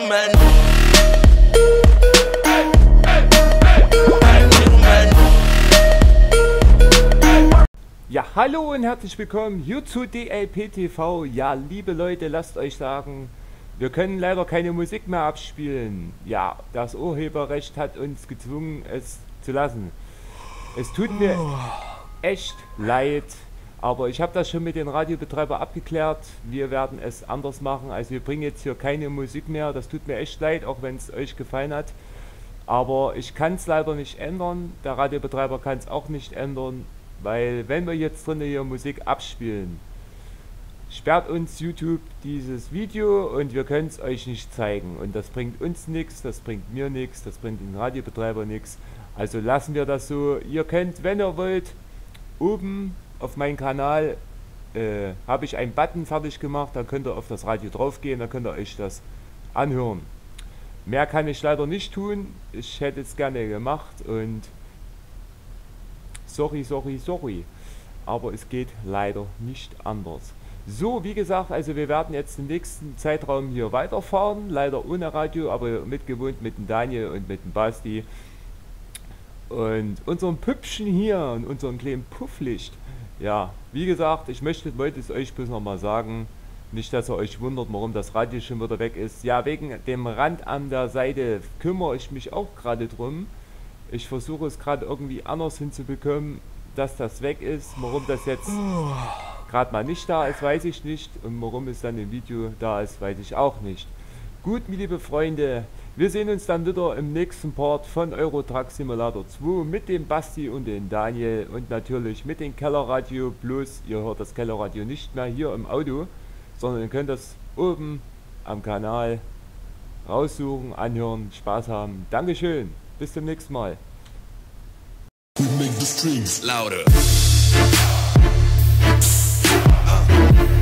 Ja, hallo und herzlich willkommen hier zu DLP TV. Ja, liebe Leute, lasst euch sagen, wir können leider keine Musik mehr abspielen. Ja, das Urheberrecht hat uns gezwungen, es zu lassen. Es tut mir echt leid, aber ich habe das schon mit den Radiobetreibern abgeklärt. Wir werden es anders machen. Also wir bringen jetzt hier keine Musik mehr. Das tut mir echt leid, auch wenn es euch gefallen hat. Aber ich kann es leider nicht ändern. Der Radiobetreiber kann es auch nicht ändern. Weil wenn wir jetzt drinnen hier Musik abspielen, sperrt uns YouTube dieses Video und wir können es euch nicht zeigen. Und das bringt uns nichts, das bringt mir nichts, das bringt den Radiobetreiber nichts. Also lassen wir das so. Ihr könnt, wenn ihr wollt, oben auf meinen Kanal habe ich einen Button fertig gemacht, da könnt ihr auf das Radio drauf gehen, da könnt ihr euch das anhören. Mehr kann ich leider nicht tun, ich hätte es gerne gemacht und sorry, aber es geht leider nicht anders. So, wie gesagt, also wir werden jetzt den nächsten Zeitraum hier weiterfahren, leider ohne Radio, aber mitgewohnt mit dem Daniel und mit dem Basti und unserem Püppchen hier und unserem kleinen Pufflicht. Ja, wie gesagt, ich wollte es euch bloß nochmal sagen, nicht, dass ihr euch wundert, warum das Radio schon wieder weg ist. Ja, wegen dem Rand an der Seite kümmere ich mich auch gerade drum. Ich versuche es gerade irgendwie anders hinzubekommen, dass das weg ist. Warum das jetzt gerade mal nicht da ist, weiß ich nicht. Und warum es dann im Video da ist, weiß ich auch nicht. Gut, liebe Freunde, wir sehen uns dann wieder im nächsten Part von Euro Truck Simulator 2 mit dem Basti und dem Daniel und natürlich mit dem Kellerradio. Bloß, ihr hört das Kellerradio nicht mehr hier im Auto, sondern ihr könnt das oben am Kanal raussuchen, anhören, Spaß haben. Dankeschön. Bis zum nächsten Mal. We make the streams louder.